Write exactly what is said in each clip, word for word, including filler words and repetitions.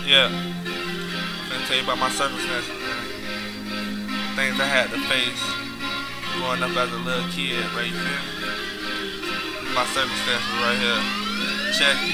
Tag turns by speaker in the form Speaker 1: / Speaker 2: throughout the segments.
Speaker 1: Yeah, I'm gonna tell you about my circumstances, man. Things I had to face growing up as a little kid, right? You feel me? My circumstances right here. Check it.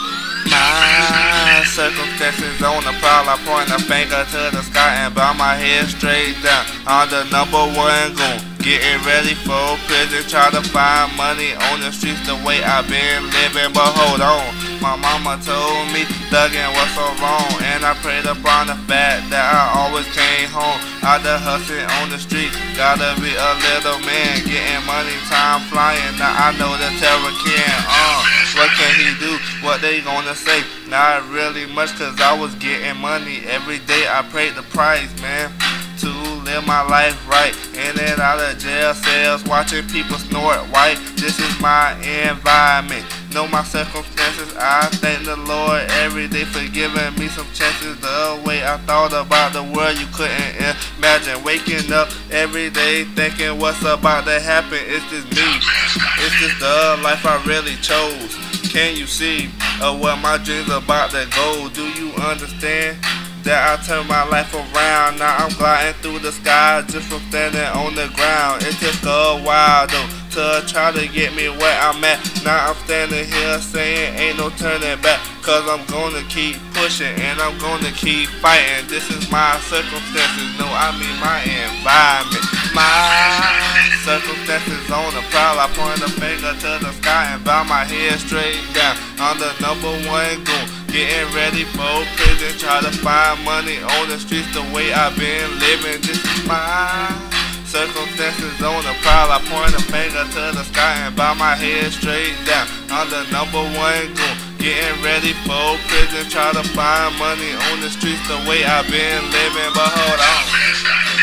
Speaker 1: My circumstances on the prowl, I point a finger to the sky and bow my head straight down. I'm the number one goon, getting ready for prison, try to find money on the streets the way I've been living. But hold on, my mama told me thuggin' was so wrong, and I prayed upon the fact that I always came home. Out there hustling on the street, gotta be a little man, getting money, time flying. Now I know the terror can. Uh, what can he do? What they gonna say? Not really much, cause I was getting money every day. I paid the price, man, to live my life right. In and out of jail cells, watching people snort white. This is my environment. Know my circumstances, I thank the Lord every day for giving me some chances. The way I thought about the world, you couldn't imagine. Waking up every day thinking what's about to happen. It's just me, it's just the life I really chose. Can you see uh, what my dreams about to go? Do you understand that I turned my life around? Now I'm gliding through the sky just from standing on the ground. It took a while though to try to get me where I'm at. Now I'm standing here saying ain't no turning back, cause I'm gonna keep pushing and I'm gonna keep fighting. This is my circumstances, no I mean my environment. My circumstances on the prowl, I point a finger to the sky and bow my head straight down. I'm the number one goon, getting ready for prison, try to find money on the streets the way I've been living. This is my circumstances on the prowl, I point a finger to the sky and bow my head straight down. I'm the number one goon, getting ready for prison, try to find money on the streets the way I've been living. But hold on,